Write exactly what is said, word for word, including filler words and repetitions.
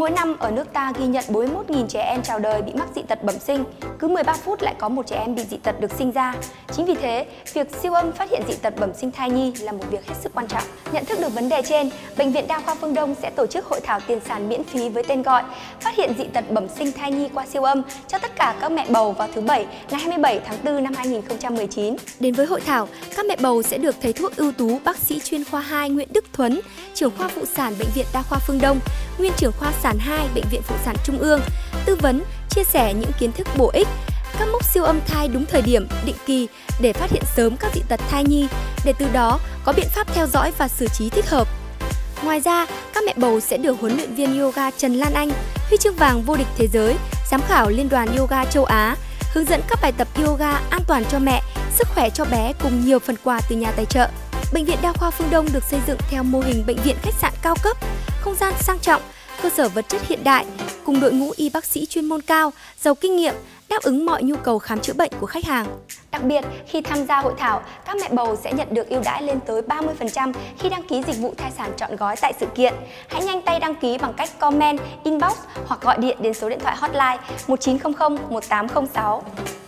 mỗi năm ở nước ta ghi nhận bốn mươi mốt nghìn trẻ em chào đời bị mắc dị tật bẩm sinh, cứ mười ba phút lại có một trẻ em bị dị tật được sinh ra. Chính vì thế, việc siêu âm phát hiện dị tật bẩm sinh thai nhi là một việc hết sức quan trọng. Nhận thức được vấn đề trên, Bệnh viện Đa khoa Phương Đông sẽ tổ chức hội thảo tiền sản miễn phí với tên gọi Phát hiện dị tật bẩm sinh thai nhi qua siêu âm cho tất cả các mẹ bầu vào thứ Bảy ngày hai mươi bảy tháng tư năm hai nghìn không trăm mười chín. Đến với hội thảo, các mẹ bầu sẽ được thầy thuốc ưu tú bác sĩ chuyên khoa hai Nguyễn Đức Thuấn, trưởng khoa phụ sản Bệnh viện Đa khoa Phương Đông, nguyên trưởng khoa sản hai Bệnh viện Phụ sản Trung ương, tư vấn, chia sẻ những kiến thức bổ ích, các mốc siêu âm thai đúng thời điểm, định kỳ để phát hiện sớm các dị tật thai nhi, để từ đó có biện pháp theo dõi và xử trí thích hợp. Ngoài ra, các mẹ bầu sẽ được huấn luyện viên yoga Trần Lan Anh, huy chương vàng vô địch thế giới, giám khảo Liên đoàn Yoga châu Á, hướng dẫn các bài tập yoga an toàn cho mẹ, sức khỏe cho bé cùng nhiều phần quà từ nhà tài trợ. Bệnh viện Đa khoa Phương Đông được xây dựng theo mô hình bệnh viện khách sạn cao cấp, không gian sang trọng, cơ sở vật chất hiện đại, cùng đội ngũ y bác sĩ chuyên môn cao, giàu kinh nghiệm, đáp ứng mọi nhu cầu khám chữa bệnh của khách hàng. Đặc biệt, khi tham gia hội thảo, các mẹ bầu sẽ nhận được ưu đãi lên tới ba mươi phần trăm khi đăng ký dịch vụ thai sản trọn gói tại sự kiện. Hãy nhanh tay đăng ký bằng cách comment, inbox hoặc gọi điện đến số điện thoại hotline một chín không không một tám không sáu.